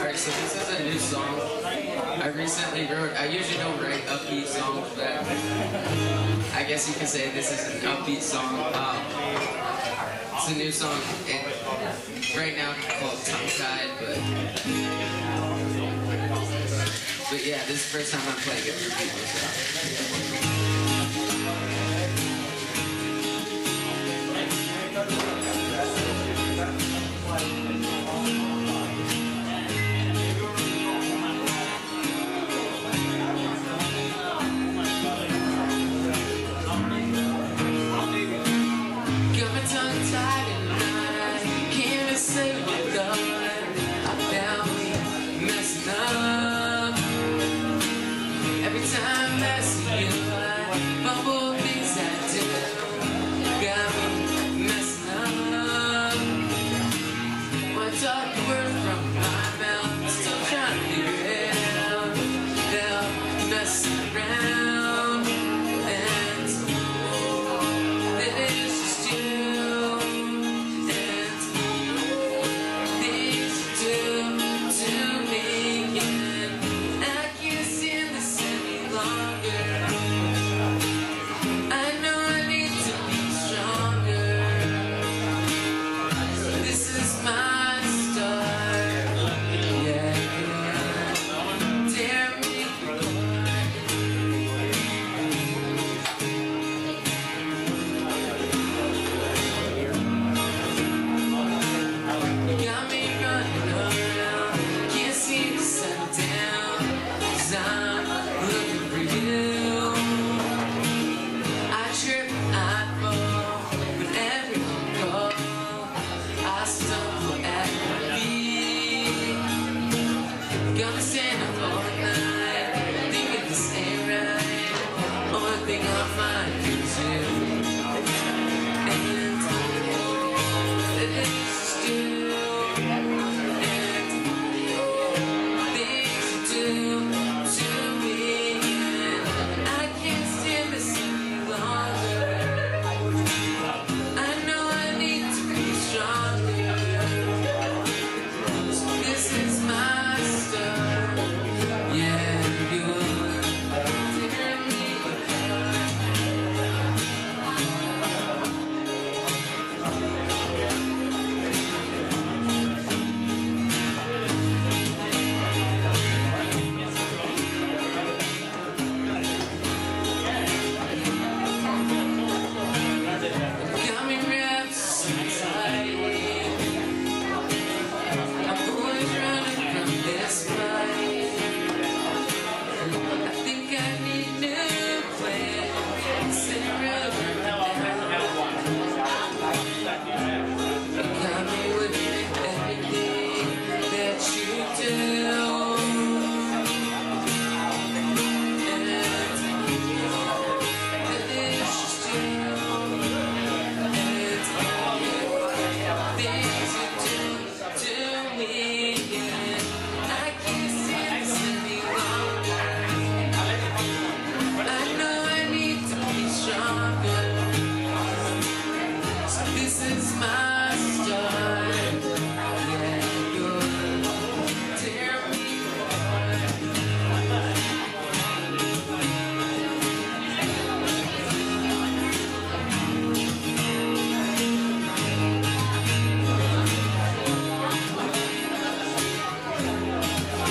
Alright, so this is a new song I recently wrote. I usually don't write upbeat songs, but I guess you could say this is an upbeat song. It's a new song, and right now it's called Tongue Tied, but yeah, this is the first time I'm playing it for people, so.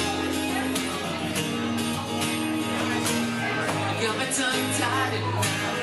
Tongue tied.